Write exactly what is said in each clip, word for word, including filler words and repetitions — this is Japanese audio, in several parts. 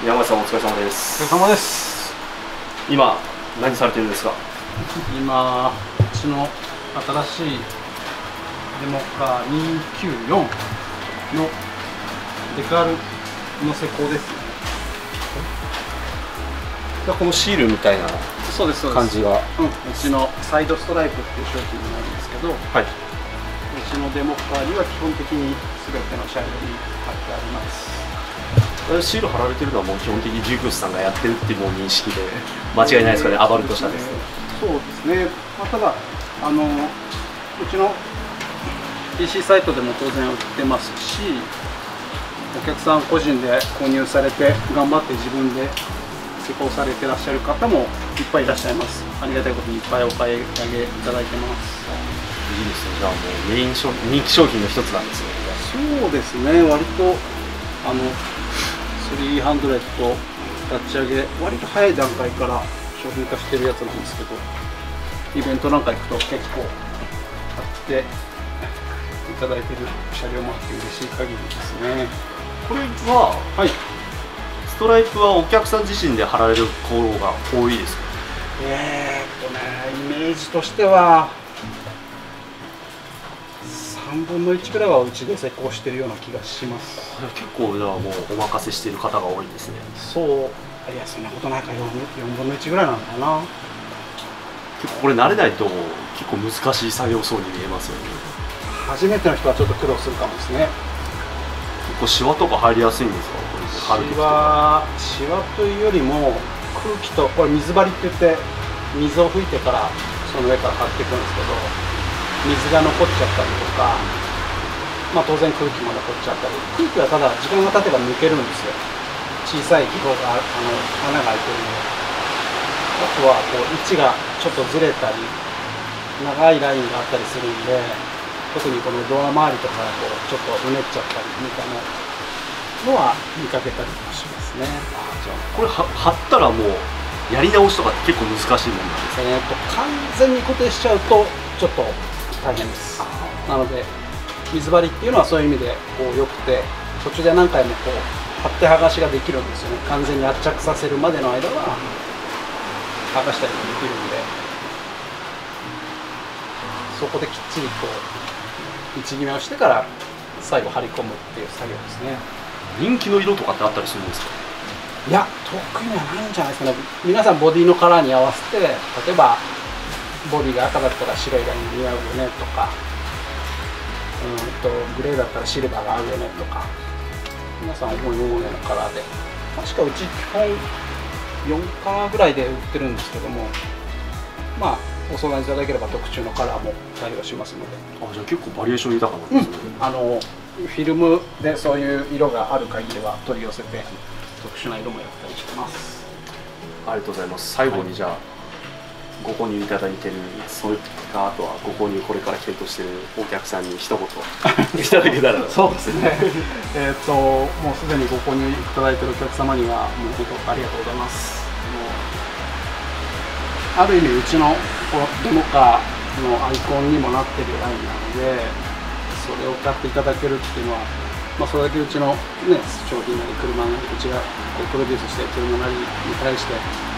山内さんお疲れ様です。 お疲れ様です。 今何されてるんですか？ 今うちの新しいデモカーにきゅうよんのデカールの施工ですね。 このシールみたいなそうですそうです感じが、 うん、うちのサイドストライプっていう商品になるんですけど、 はい、うちのデモカーには基本的に全ての車両に貼ってあります。 シール貼られてるのはもう基本的にジュークスさんがやってるっていうもう認識で間違いないですかね、アバルト社です。 そうですね、まあ、ただあのうちの ピーシー サイトでも当然売ってますし、お客さん個人で購入されて頑張って自分で施工されてらっしゃる方もいっぱいいらっしゃいます。ありがたいことにいっぱいお買い上げいただいてます。 いいですね。じゃあもうメイン商品、人気商品の一つなんですね。 そうですね、割とあのスリーハンドレッド立ち上げ割と早い段階から商品化してるやつなんですけど、イベントなんか行くと結構買っていただいてる車両もあって嬉しい限りですね。 これは、 はい、 ストライプはお客さん自身で貼られる方が多いですか？ えーっとね、イメージとしてはさんぶんのいちぐらいはうちで施工してるような気がします。 結構じゃあもうお任せしている方が多いんですね。 そう、いやそんなことないか、よんぶんのいちぐらいなのかな。 結構これ慣れないと結構難しい作業そうに見えますよね。 初めての人はちょっと苦労するかもですね。 結構シワとか入りやすいんですか？これシワ、シワというよりも空気と、これ水張りって言って水を吹いてからその上から張っていくんですけど、水が残っちゃったりとか、まあ、当然空気も残っちゃったり、空気はただ時間が経てば抜けるんですよ。小さい気泡があの穴が開いてるので。あとはこう位置がちょっとずれたり長いラインがあったりするんで、特にこのドア周りとかがこうちょっとうねっちゃったりみたいなのは見かけたりもしますね。 あ、じゃあこれは貼ったらもうやり直しとかって結構難しいもんなんですか？ えーと完全に固定しちゃうとちょっと大変です。なので水張りっていうのはそういう意味でこう良くて、途中で何回もこう貼って剥がしができるんですよね。完全に圧着させるまでの間は剥がしたりもできるんで、そこできっちりこう位置決めをしてから最後張り込むっていう作業ですね。 人気の色とかってあったりするんですか？ いや、特にはないんじゃないですかね。皆さんボディのカラーに合わせて、例えばボディが赤だったら白いライン似合うよねとか、うんとグレーだったらシルバーが合うよねとか、皆さん思い思いのカラーで、確かうち基本よんカラーぐらいで売ってるんですけども、まあご相談いただければ特注のカラーも対応しますので。 あ、じゃあ結構バリエーション豊かなんですね。 うん、あのフィルムでそういう色がある限りは取り寄せて特殊な色もやったりしてます。 ありがとうございます。最後にじゃあ、はい、ご購入いただいてる、それかあとはご購入これから検討しているお客さんに一言いただけたら。 そうですね。えっともうすでにご購入いただいているお客様にはもう本当ありがとうございます。ある意味うちのこのデモカーのアイコンにもなっているラインなので、それを買っていただけるっていうのは、まあ、それだけうちの、ね、商品なり車なりうちがこうプロデュースして車なりに対して、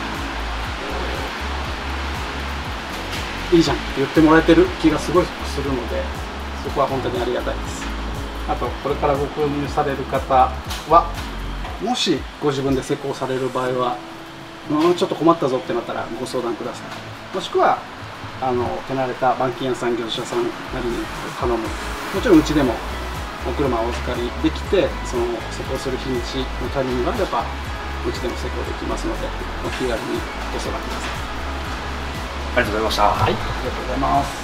いいじゃんって言ってもらえてる気がすごいするので、そこは本当にありがたいです。あとこれからご購入される方は、もしご自分で施工される場合は、うん、ちょっと困ったぞってなったらご相談ください。もしくはあの手慣れた板金屋さん、業者さんなりに頼む。もちろんうちでもお車をお預かりできて、その施工する日にちのタイミングがあればうちでも施工できますので、お気軽にご相談ください。 ありがとうございました。 はい、ありがとうございます。